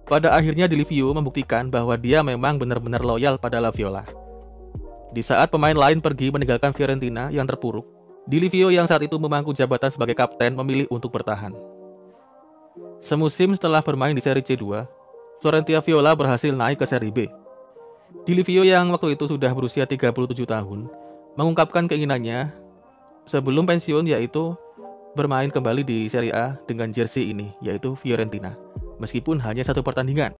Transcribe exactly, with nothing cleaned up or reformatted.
Pada akhirnya Di Livio membuktikan bahwa dia memang benar-benar loyal pada La Viola. Di saat pemain lain pergi meninggalkan Fiorentina yang terpuruk, Di Livio yang saat itu memangku jabatan sebagai kapten memilih untuk bertahan. Semusim setelah bermain di seri C dua, Florentia Viola berhasil naik ke seri B. Di Livio yang waktu itu sudah berusia tiga puluh tujuh tahun, mengungkapkan keinginannya sebelum pensiun, yaitu bermain kembali di Serie A dengan jersey ini, yaitu Fiorentina, meskipun hanya satu pertandingan.